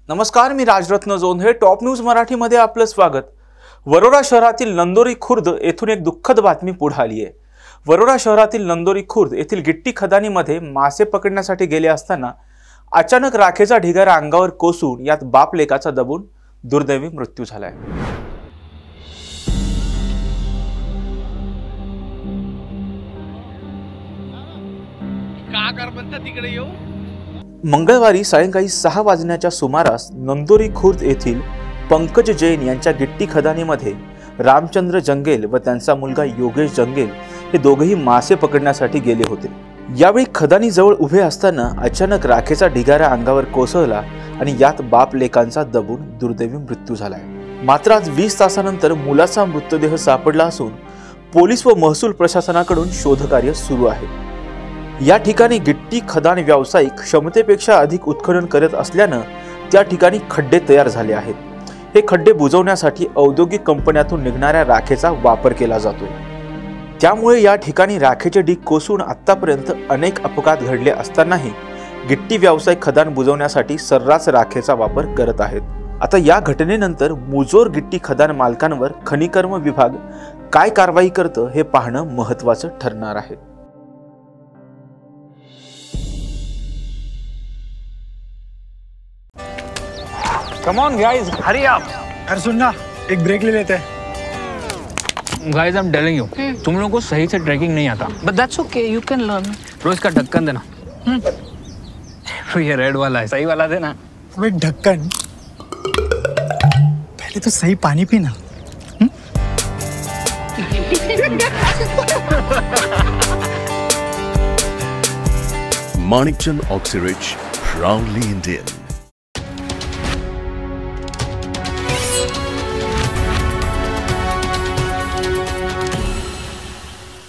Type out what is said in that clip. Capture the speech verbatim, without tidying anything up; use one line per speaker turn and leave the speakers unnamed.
नमस्कार, मी Rajratna Jondhale. Top news मराठीमध्ये आपलं स्वागत. वरोरा शहरातील नंदोरी खुर्द येथून एक दुःखद बातमी पुढे आली आहे. वरोरा शहरातील नंदोरी खुर्द येथील गिट्टी खदानीमध्ये मासे पकडण्यासाठी गेले असताना अचानक राखेचा ढिगारा अंगावर कोसळून यात बाप लेकाचा दबून दुर्दैवी मृत्यू झालाय.
का कर म्हणता तिकडे येऊ.
मंगळवारी सायंकाळी सहा वाजण्याच्या सुमारास नंदोरी खुर्द येथील पंकज जैन यांच्या गिट्टी खदानीमध्ये रामचंद्र जंगेल व त्यांचा मुलगा योगेश जंगेल हे दोघेही मासे पकडण्यासाठी गेले होते. यावेळी खदानी जवळ उभे असताना अचानक राखेचा ढिगारा अंगावर कोसळला आणि यात बाप लेकांचा दबून दुर्दैवी मृत्यू झालाय. मात्र आज वीस तासानंतर मुलाचा मृतदेह सापडला असून पोलीस व महसूल प्रशासनाकडून शोधकार्य सुरू आहे. या ठिकाणी गिट्टी खदान व्यावसायिक क्षमतेपेक्षा अधिक उत्खनन करत असल्यानं त्या ठिकाणी खड्डे तयार झाले आहेत. हे खड्डे बुजवण्यासाठी औद्योगिक कंपन्यातून निघणाऱ्या राखेचा वापर केला जातोय. त्यामुळे या ठिकाणी राखेचे ढीग कोसळून आतापर्यंत अनेक अपघात घडले असतानाही गिट्टी व्यावसायिक खदान बुजवण्यासाठी सर्रास राखेचा वापर करत आहेत. आता या घटनेनंतर मुजोर गिट्टी खदान मालकांवर खनिकर्म विभाग काय कारवाई करतं हे पाहणं महत्त्वाचं ठरणार आहे.
Come on guys, hurry up.
यार सुन ना, एक ब्रेक ले लेते हैं.
Guys, I'm telling you, तुम लोगों को सही से ट्रैकिंग नहीं आता.
But that's okay, you can learn.
रोज का ढक्कन देना. तो ये रेड वाला है, सही वाला देना.
अबे ढक्कन, पहले तो सही पानी पीना.
Manikchand Oxyrich, proudly Indian.